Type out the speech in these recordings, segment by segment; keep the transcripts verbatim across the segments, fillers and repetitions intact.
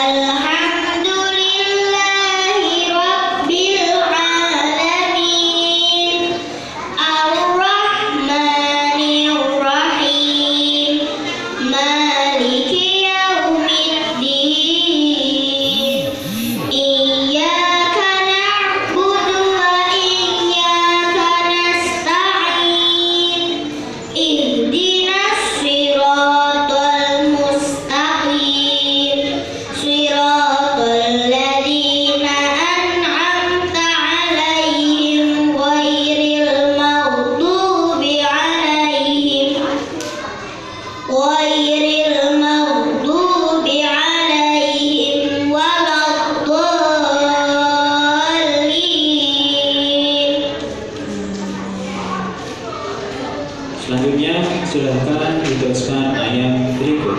Selanjutnya silakan diteruskan ayat berikut.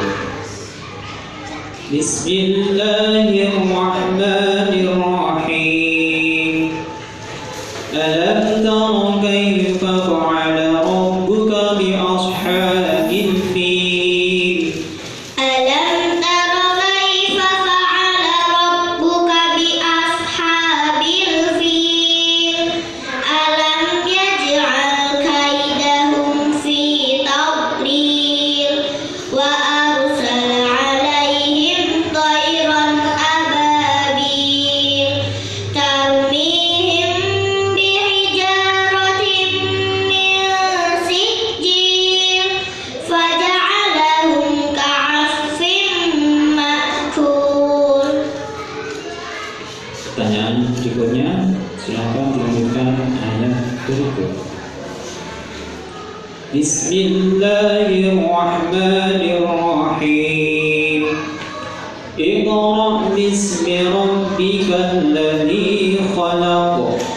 Bismillahirrahmanirrahim. Alam tara kaifa fa'ala rabbuka bi ashabil fil. Alam tara kaifa fa'ala rabbuka bi ashabil fil. Alam yaj'al kaidahum fi tadlil wa arsala 'alaihim tayran ababil tarmihim bihijaratin min sijil faja'alahum ka'asfin ma'kul. Pertanyaan berikutnya, silakan dilanjutkan ayat berikut. Bismillahirrahmanirrahim. Iqra' bismi rabbikal ladzi khalaq.